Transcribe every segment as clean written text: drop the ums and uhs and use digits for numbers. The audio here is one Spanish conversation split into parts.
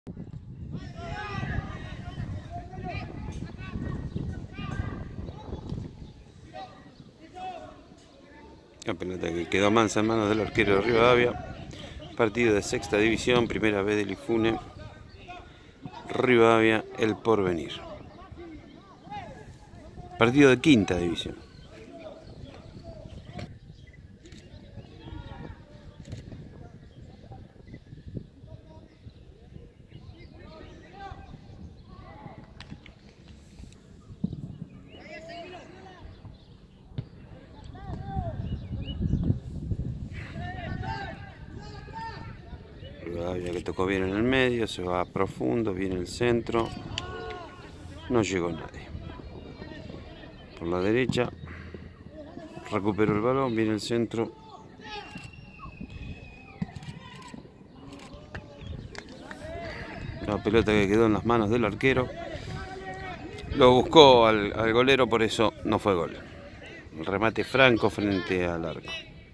La pelota que quedó mansa en manos del arquero de Rivadavia. Partido de sexta división, primera vez del Ifune. Rivadavia, El Porvenir. Partido de quinta división. Rivadavia que tocó bien en el medio, se va profundo, viene el centro. No llegó nadie. Por la derecha, recuperó el balón, viene el centro. La pelota que quedó en las manos del arquero. Lo buscó al golero, por eso no fue gol. El remate franco frente al arco.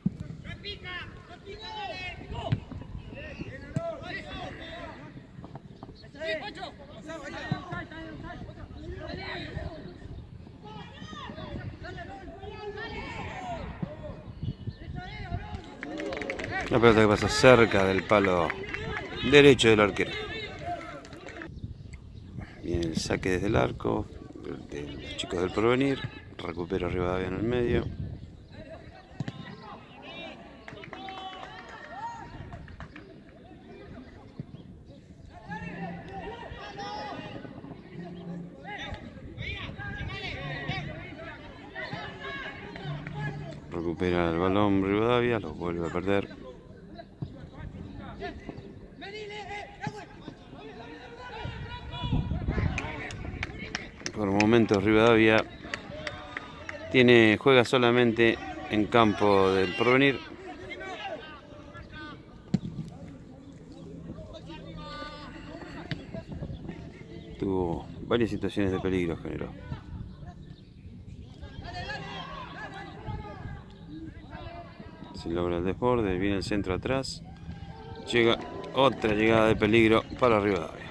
La pelota que pasa cerca del palo derecho del arquero. Viene el saque desde el arco de los chicos del Porvenir. Recupera Rivadavia en el medio. Recupera el balón Rivadavia, lo vuelve a perder. Por momentos Rivadavia juega solamente en campo del Porvenir. Tuvo varias situaciones de peligro, generó. Se logra el desborde, viene el centro atrás. Llega otra llegada de peligro para Rivadavia.